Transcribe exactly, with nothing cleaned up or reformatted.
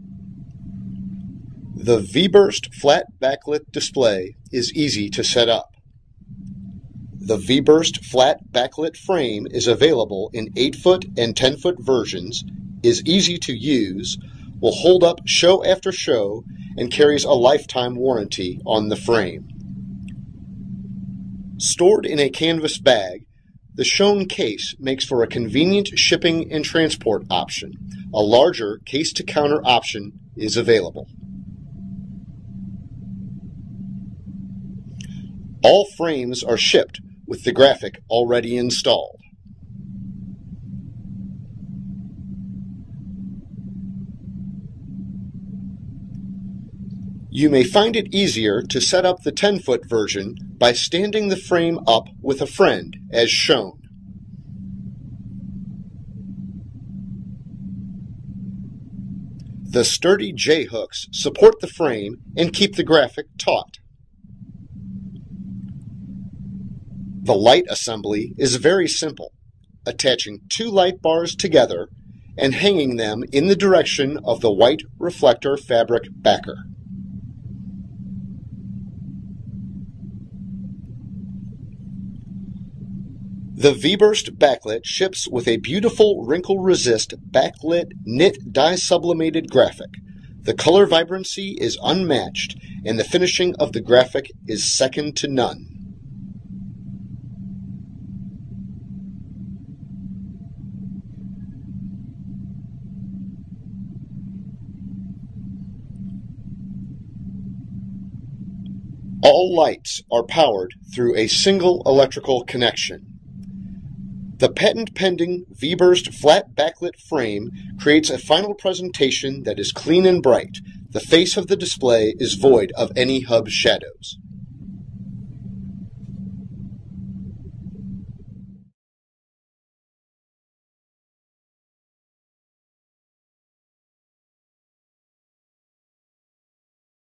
The V-Burst flat backlit display is easy to set up. The V-Burst flat backlit frame is available in eight foot and ten foot versions, is easy to use, will hold up show after show, and carries a lifetime warranty on the frame. Stored in a canvas bag, the shown case makes for a convenient shipping and transport option. A larger case-to-counter option is available. All frames are shipped with the graphic already installed. You may find it easier to set up the ten foot version by standing the frame up with a friend, as shown. The sturdy J-hooks support the frame and keep the graphic taut. The light assembly is very simple, attaching two light bars together and hanging them in the direction of the white reflector fabric backer. The V-Burst backlit ships with a beautiful wrinkle-resist backlit knit dye-sublimated graphic. The color vibrancy is unmatched, and the finishing of the graphic is second to none. All lights are powered through a single electrical connection. The patent-pending V-Burst flat backlit frame creates a final presentation that is clean and bright. The face of the display is void of any hub shadows.